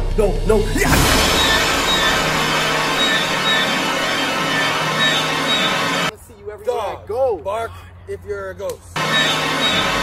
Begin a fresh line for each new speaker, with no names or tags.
no. Yes!
I see you everywhere I go.
Bark if you're a ghost.